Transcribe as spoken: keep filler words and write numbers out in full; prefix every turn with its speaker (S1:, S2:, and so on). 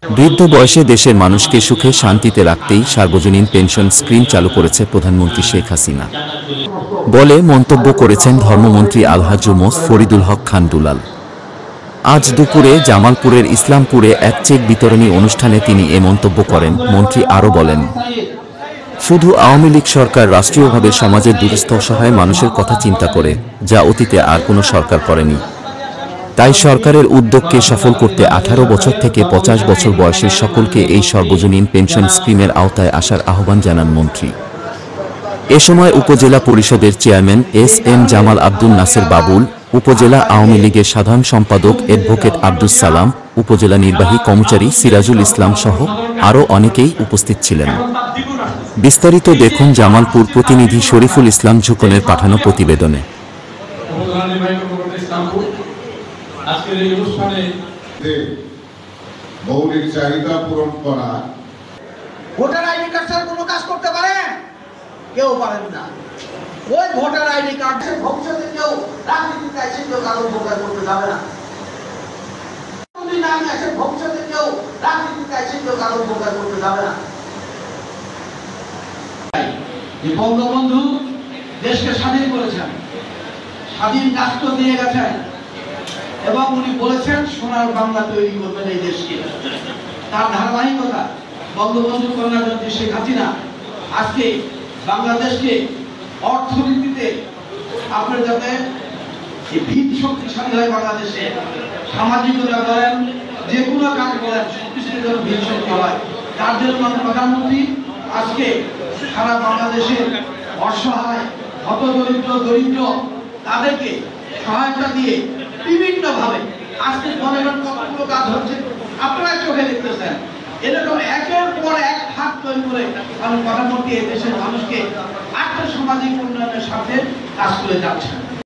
S1: বৃদ্ধ বয়সে দেশের মানুষকে সুখে শান্তিতে রাখতেই সার্বজনীন পেনশন স্কিম চালু করেছে প্রধানমন্ত্রী শেখ হাসিনা বলে মন্তব্য করেছেন ধর্মমন্ত্রী আলহাজ মোস ফরিদুল হক খান দুলাল। আজ দুপুরে জামালপুরের ইসলামপুরে এক চেক বিতরণী অনুষ্ঠানে তিনি এ মন্তব্য করেন। মন্ত্রী আরও বলেন, শুধু আওয়ামী লীগ সরকার রাষ্ট্রীয়ভাবে সমাজের দুরস্থ অসহায় মানুষের কথা চিন্তা করে, যা অতীতে আর কোনো সরকার করেনি। তাই সরকারের উদ্যোগকে সফল করতে আঠারো বছর থেকে পঞ্চাশ বছর বয়সের সকলকে এই সর্বজনীন পেনশন স্কিমের আওতায় আসার আহ্বান জানান মন্ত্রী। এ সময় উপজেলা পরিষদের chairman S M Jamal Abdul Naser Babul, উপজেলা আওয়ামী লীগের সাধারণ সম্পাদক অ্যাডভোকেট আব্দুস সালাম, উপজেলা নির্বাহী কর্মচারী সিরাজুল ইসলাম সহ আরও অনেকেই উপস্থিত ছিলেন। বিস্তারিত দেখুন জামালপুর প্রতিনিধি শরীফুল ইসলাম ঝুকনের পাঠানো প্রতিবেদনে।
S2: আজকের এই অনুষ্ঠানে মৌলিক চাহিদা পূরণ করা।
S3: ভোটার আইডি কার্ড ছাড়া কোনো কাজ করতে পারেন? কেউ পারেন না। ওই ভোটার আইডি কার্ড ভবিষ্যতে কেউ রাজনীতিতে এসে কেউ কারো ভোটার করতে যাবে না। নামে এসে ভবিষ্যতে কেউ রাজনীতিতে এসে কেউ কারো ভোটার করতে যাবে না। বঙ্গবন্ধু দেশকে স্বাধীন করেছেন, স্বাধীন রাষ্ট্র দিয়ে গেছেন এবং উনি বলেছেন সোনার বাংলা তৈরি করবেন এই দেশকে। তার ধারাবাহিকতা বঙ্গবন্ধু কন্যা জয়ন্তী শেখ হাসিনা আজকে বাংলাদেশকে অর্থনীতিতে আপনার যাতে ভিত শক্তিশালী হয়, বাংলাদেশে সামাজিকতা বলেন, যে কোনো কাজ বলেন, সবকিছুর জন্য ভিত শক্তি হয়। তার জন্য প্রধানমন্ত্রী আজকে সারা বাংলাদেশের অসহায় হতদরিদ্র দরিদ্র তাদেরকে সহায়তা দিয়ে বিভিন্ন ভাবে আজকে গণের কতগুলো কাজ হচ্ছে আপনারা চোখে দেখতেছেন। এরকম একের পর এক খাত তৈরি করে কারণ প্রধানমন্ত্রী এই দেশের মানুষকে আর্থ সামাজিক উন্নয়নের সাথে কাজ করে যাচ্ছেন।